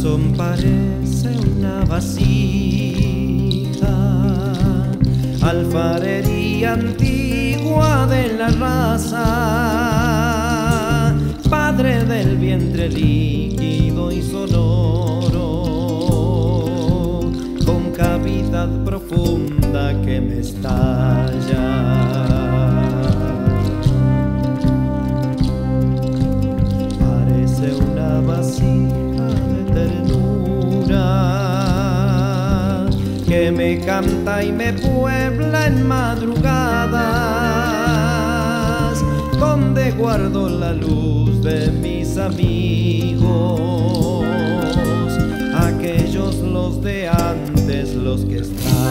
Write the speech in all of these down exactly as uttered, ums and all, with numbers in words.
corazón parece una vasija, alfarería antigua de la raza, padre del vientre líquido y sonoro, con cavidad profunda que me estalla. Parece una vasija de ternura que me canta y me puebla en madrugadas, donde guardo la luz de mis amigos, aquellos los de antes, los que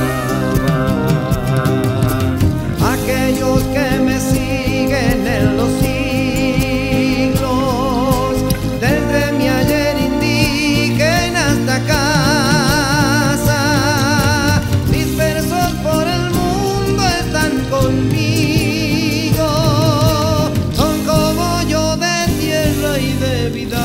estaban, aquellos que me siguen en los siglos, desde mi ayer indígena hasta casa, dispersos por el mundo están conmigo, son como yo de tierra y de vida.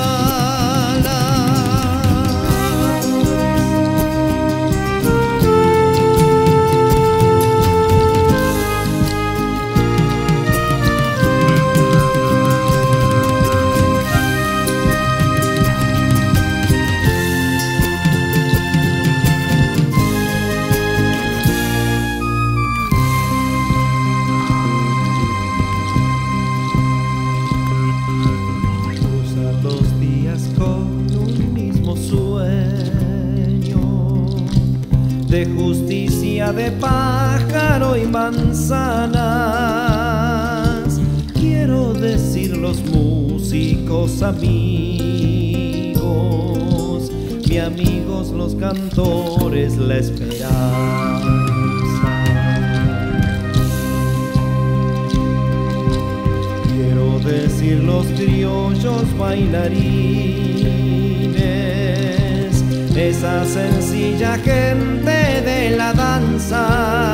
De justicia, de pájaro y manzanas, quiero decir los músicos amigos, mi amigos los cantores, la esperanza. Quiero decir los criollos bailarines, esa sencilla gente de la danza,